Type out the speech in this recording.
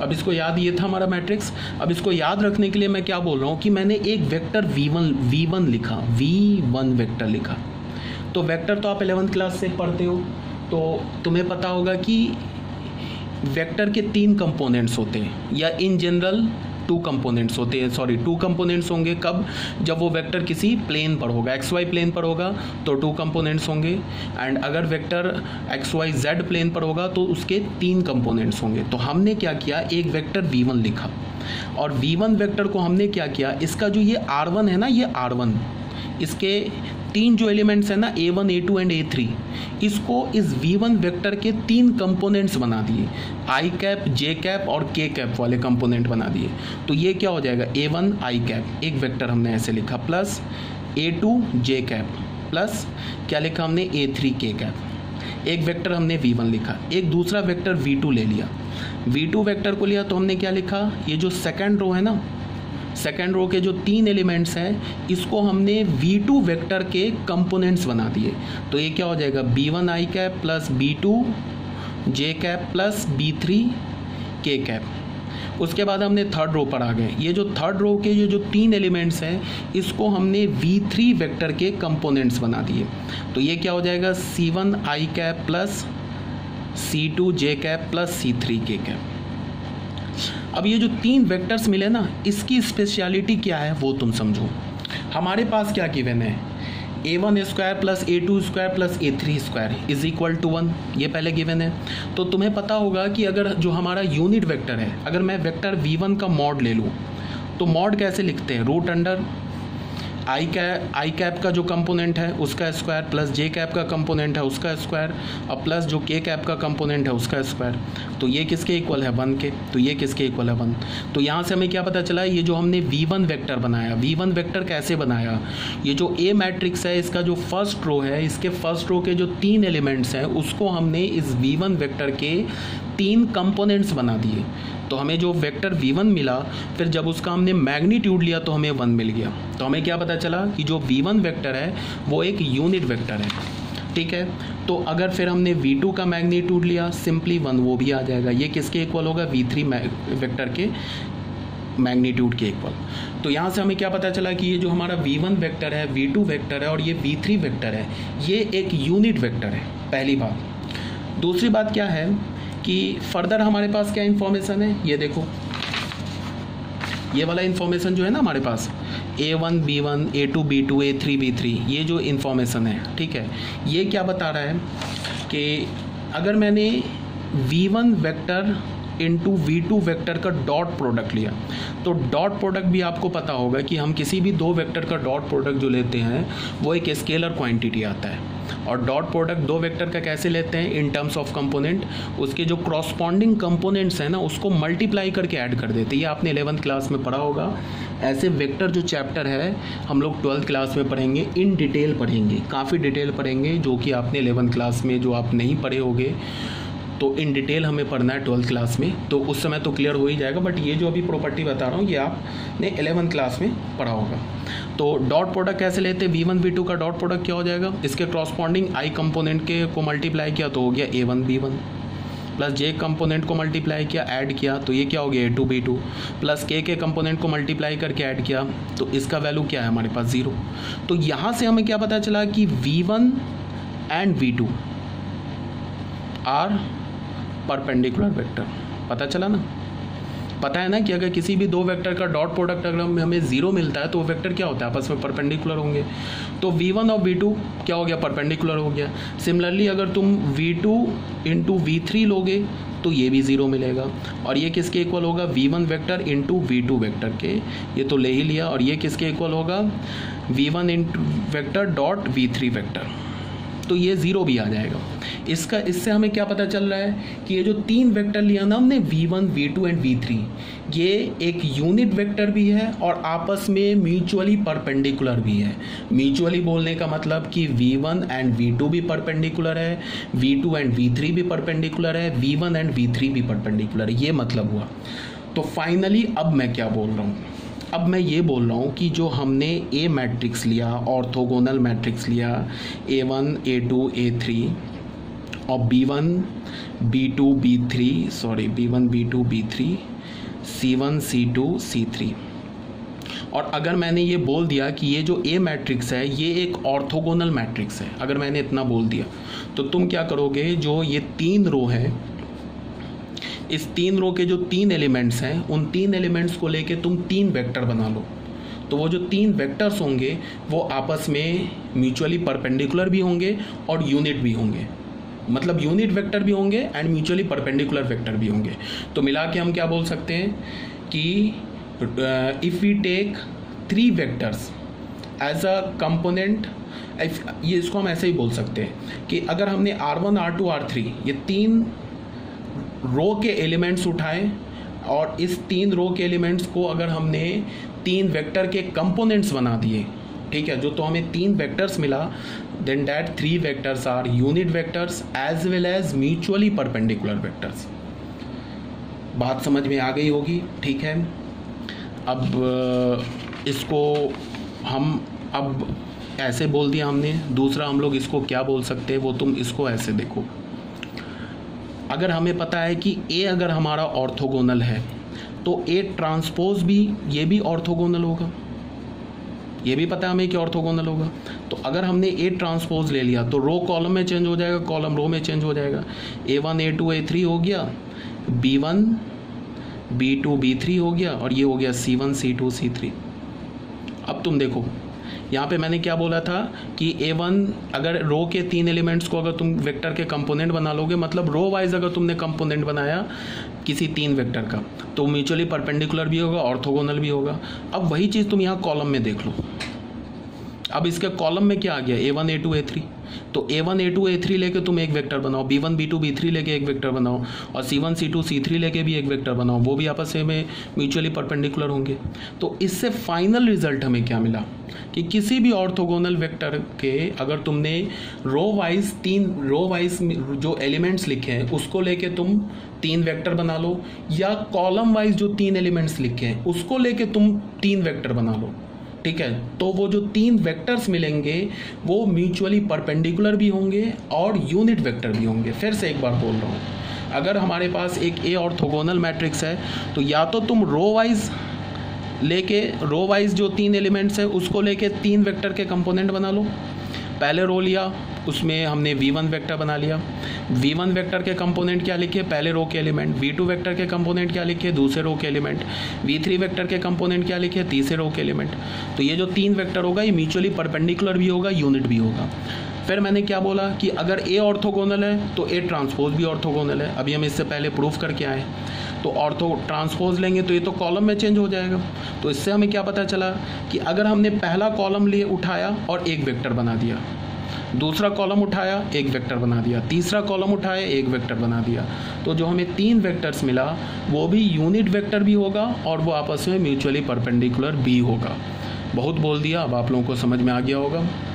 अब इसको याद, ये था हमारा मैट्रिक्स। अब इसको याद रखने के लिए मैं क्या बोल रहा हूँ कि मैंने एक वेक्टर V1 लिखा, V1 वेक्टर लिखा। तो वेक्टर तो आप 11th क्लास से पढ़ते हो, तो तुम्हें पता होगा कि वेक्टर के 3 कंपोनेंट्स होते हैं, या इन जनरल 2 कंपोनेंट्स होते हैं। सॉरी, 2 कंपोनेंट्स होंगे कब? जब वो वेक्टर किसी प्लेन पर होगा, XY प्लेन पर होगा तो 2 कंपोनेंट्स होंगे, एंड अगर वेक्टर XYZ प्लेन पर होगा तो उसके 3 कंपोनेंट्स होंगे। तो हमने क्या किया, एक वेक्टर V1 लिखा, और V1 वेक्टर को हमने क्या किया, इसका जो ये R1 है ना, ये R1, इसके 3 जो एलिमेंट्स हैं ना, A1, A2 एंड A3, इसको इस V1 वेक्टर के 3 कंपोनेंट्स बना दिए, I कैप, J कैप और K कैप वाले कंपोनेंट बना दिए। तो ये क्या हो जाएगा, A1 I कैप एक वेक्टर हमने ऐसे लिखा, plus A2 J cap, plus क्या लिखा हमने, A3 K कैप। एक वेक्टर हमने V1 लिखा, एक दूसरा वेक्टर V2 ले लिया। V2 वेक्टर को लिया तो हमने क्या लिखा, ये जो सेकेंड रो है ना, सेकेंड रो के जो 3 एलिमेंट्स हैं, इसको हमने V2 वेक्टर के कंपोनेंट्स बना दिए। तो ये क्या हो जाएगा, B1 I cap plus B2 J cap plus B3 K cap. उसके बाद हमने थर्ड रो पर आ गए। ये जो थर्ड रो के ये जो 3 एलिमेंट्स हैं, इसको हमने V3 वेक्टर के कंपोनेंट्स बना दिए। तो ये क्या हो जाएगा, C1 I cap plus C2 J cap plus C3 K cap. अब ये जो 3 वेक्टर्स मिले ना, इसकी स्पेशलिटी क्या है वो तुम समझो। हमारे पास क्या गिवन है, A1 square plus A2 square plus A3 square is equal to 1, ये पहले गिवन है। तो तुम्हें पता होगा कि अगर जो हमारा यूनिट वेक्टर है, अगर मैं वेक्टर V1 का मॉड ले लूँ तो मॉड कैसे लिखते हैं, रूट अंडर आई कैप का जो कंपोनेंट है उसका स्क्वायर, प्लस जे कैप का कंपोनेंट है उसका स्क्वायर, और प्लस जो के कैप का कंपोनेंट है उसका स्क्वायर। तो ये किसके इक्वल है, 1 के। तो ये किसके इक्वल है, 1। तो यहाँ से हमें क्या पता चला, ये जो हमने V1 वेक्टर बनाया, V1 वेक्टर कैसे बनाया, ये जो A मैट्रिक्स है, इसका जो फर्स्ट रो है, इसके फर्स्ट रो के जो 3 एलिमेंट्स हैं, उसको हमने इस V1 वेक्टर के 3 कंपोनेंट्स बना दिए। तो हमें जो वेक्टर V1 मिला, फिर जब उसका हमने मैग्नीट्यूड लिया तो हमें 1 मिल गया। तो हमें क्या पता चला कि जो V1 वेक्टर है वो एक यूनिट वेक्टर है, ठीक है। तो अगर फिर हमने V2 का मैग्नीट्यूड लिया, सिंपली 1 वो भी आ जाएगा। ये किसके इक्वल होगा, V3 वेक्टर के मैग्नीट्यूड के इक्वल। तो यहाँ से हमें क्या पता चला कि ये जो हमारा V1 वेक्टर है, V2 वेक्टर है और ये V3 वेक्टर है, ये एक यूनिट वेक्टर है, पहली बात। दूसरी बात क्या है कि फर्दर हमारे पास क्या इन्फॉर्मेशन है, ये देखो, ये वाला इन्फॉर्मेशन जो है ना हमारे पास, A1 B1 A2 B2 A3 B3, ये जो इन्फॉर्मेशन है, ठीक है, ये क्या बता रहा है कि अगर मैंने V1 vector into V2 vector का डॉट प्रोडक्ट लिया, तो डॉट प्रोडक्ट भी आपको पता होगा कि हम किसी भी 2 वेक्टर का डॉट प्रोडक्ट जो लेते हैं वो एक स्केलर क्वांटिटी आता है। और डॉट प्रोडक्ट 2 वेक्टर का कैसे लेते हैं, इन टर्म्स ऑफ कंपोनेंट, उसके जो क्रॉसपॉन्डिंग कंपोनेंट्स हैं ना उसको मल्टीप्लाई करके ऐड कर देते हैं। ये आपने 11th क्लास में पढ़ा होगा। ऐसे वेक्टर जो चैप्टर है हम लोग 12th क्लास में पढ़ेंगे, इन डिटेल पढ़ेंगे, काफ़ी डिटेल पढ़ेंगे, जो कि आपने 11th क्लास में जो आप नहीं पढ़े होगे तो इन डिटेल हमें पढ़ना है 12th क्लास में, तो उस समय तो क्लियर हो ही जाएगा। बट ये जो अभी प्रॉपर्टी बता रहा हूँ ये आपने 11th क्लास में पढ़ा होगा। तो डॉट प्रोडक्ट कैसे लेते हैं, V1 V2 का डॉट प्रोडक्ट क्या हो जाएगा, इसके क्रॉसपॉन्डिंग आई कंपोनेंट के को मल्टीप्लाई किया तो हो गया A1 B1, plus J component को मल्टीप्लाई किया, ऐड किया तो ये क्या हो गया A2 B2, प्लस के कंपोनेंट को मल्टीप्लाई करके ऐड किया तो इसका वैल्यू क्या है हमारे पास 0। तो यहाँ से हमें क्या पता चला कि V1 and V2 are perpendicular vector. पता चला ना, पता है ना कि अगर किसी भी 2 वेक्टर का डॉट प्रोडक्ट अगर हमें 0 मिलता है तो वो वेक्टर क्या होता है, आपस में परपेंडिकुलर होंगे। तो V1 और V2 क्या हो गया, परपेंडिकुलर हो गया। सिमिलरली अगर तुम V2 इंटू V3 लोगे तो ये भी 0 मिलेगा। और ये किसके इक्वल होगा, V1 vector into V2 vector के, ये तो ले ही लिया। और ये किसके इक्वल होगा, V1 into vector dot V3 vector, तो ये 0 भी आ जाएगा। इससे हमें क्या पता चल रहा है कि ये जो 3 वेक्टर लिया ना हमने, V1 V2 एंड V3, ये एक यूनिट वेक्टर भी है और आपस में म्यूचुअली परपेंडिकुलर भी है। म्यूचुअली बोलने का मतलब कि V1 एंड V2 भी परपेंडिकुलर है, V2 एंड V3 भी परपेंडिकुलर है, V1 एंड V3 भी परपेंडिकुलर है, ये मतलब हुआ। तो फाइनली अब मैं क्या बोल रहा हूँ, अब मैं ये बोल रहा हूँ कि जो हमने A मैट्रिक्स लिया, ऑर्थोगोनल मैट्रिक्स लिया, A1 A2 A3, of B1 B2 B3 sorry B1 B2 B3 C1 C2 C3। और अगर मैंने ये बोल दिया कि ये जो A मैट्रिक्स है ये एक ऑर्थोगोनल मैट्रिक्स है, अगर मैंने इतना बोल दिया तो तुम क्या करोगे, जो ये 3 रो है, इस 3 रो के जो 3 एलिमेंट्स हैं उन 3 एलिमेंट्स को लेके तुम 3 वेक्टर बना लो। तो वो जो 3 वेक्टर्स होंगे वो आपस में म्यूचुअली परपेंडिकुलर भी होंगे और यूनिट भी होंगे, मतलब यूनिट वेक्टर भी होंगे एंड म्यूचुअली परपेंडिकुलर वेक्टर भी होंगे। तो मिला के हम क्या बोल सकते हैं कि if we take 3 vectors as a component, ये इसको हम ऐसे ही बोल सकते हैं कि अगर हमने R1 R2 R3 ये 3 रो के एलिमेंट्स उठाए और इस 3 रो के एलिमेंट्स को अगर हमने 3 वेक्टर के कंपोनेंट्स बना दिए, ठीक है, जो तो हमें 3 वेक्टर्स मिला, then that 3 vectors are unit vectors as well as mutually perpendicular vectors. बात समझ में आ गई होगी, ठीक है। अब इसको हम अब ऐसे बोल दिया हमने। दूसरा हम लोग इसको क्या बोल सकते हैं, वो तुम इसको ऐसे देखो। अगर हमें पता है कि A अगर हमारा ऑर्थोगोनल है तो A ट्रांसपोज भी ये भी ऑर्थोगोनल होगा, ये भी पता है हमें कि ऑर्थोगोनल होगा। तो अगर हमने A ट्रांसपोज ले लिया तो रो कॉलम में चेंज हो जाएगा, कॉलम रो में चेंज हो जाएगा। A1 A2 A3 हो गया, B1 B2 B3 हो गया और ये हो गया C1 C2 C3। अब तुम देखो यहाँ पे मैंने क्या बोला था कि A1 अगर रो के 3 एलिमेंट्स को अगर तुम वेक्टर के कंपोनेंट बना लोगे, मतलब रो वाइज अगर तुमने कंपोनेंट बनाया किसी 3 वेक्टर का, तो म्यूचुअली परपेंडिकुलर भी होगा, ऑर्थोगोनल भी होगा। अब वही चीज़ तुम यहाँ कॉलम में देख लो। अब इसके कॉलम में क्या आ गया, A1 A2 A3। तो A1 A2 A3 लेके तुम एक वेक्टर बनाओ, B1 B2 B3 लेके एक वेक्टर बनाओ और C1 C2 C3 लेके भी एक वेक्टर बनाओ, वो भी आपस में म्यूचुअली परपेंडिकुलर होंगे। तो इससे फाइनल रिजल्ट हमें क्या मिला कि किसी भी ऑर्थोगोनल वेक्टर के अगर तुमने रो वाइज जो एलिमेंट्स लिखे हैं उसको लेके तुम 3 वेक्टर बना लो, या कॉलम वाइज जो 3 एलिमेंट्स लिखे हैं उसको लेके तुम 3 वेक्टर बना लो, ठीक है, तो वो जो 3 वेक्टर्स मिलेंगे वो म्यूचुअली परपेंडिकुलर भी होंगे और यूनिट वेक्टर भी होंगे। फिर से एक बार बोल रहा हूँ, अगर हमारे पास एक A ऑर्थोगोनल मैट्रिक्स है तो या तो तुम रो वाइज जो 3 एलिमेंट्स है उसको लेके 3 वेक्टर के कंपोनेंट बना लो। पहले रो लिया, उसमें हमने V1 वेक्टर बना लिया। V1 वेक्टर के कंपोनेंट क्या लिखे, पहले रो के एलिमेंट। V2 वेक्टर के कंपोनेंट क्या लिखे, दूसरे रो के एलिमेंट। V3 वेक्टर के कंपोनेंट क्या लिखे, तीसरे रो के एलिमेंट। तो ये जो 3 वेक्टर होगा ये म्यूचुअली परपेंडिकुलर भी होगा, यूनिट भी होगा। फिर मैंने क्या बोला कि अगर A ऑर्थोगोनल है तो A ट्रांसपोज भी ऑर्थोगोनल है। अभी हम इससे पहले प्रूफ करके आए। तो ऑर्थो ट्रांसपोज लेंगे तो ये तो कॉलम में चेंज हो जाएगा। तो इससे हमें क्या पता चला कि अगर हमने पहला कॉलम लिए उठाया और एक वेक्टर बना दिया, दूसरा कॉलम उठाया एक वेक्टर बना दिया, तीसरा कॉलम उठाया एक वेक्टर बना दिया, तो जो हमें 3 वेक्टर्स मिला वो भी यूनिट वेक्टर भी होगा और वो आपस में म्यूचुअली परपेंडिकुलर भी होगा। बहुत बोल दिया, अब आप लोगों को समझ में आ गया होगा।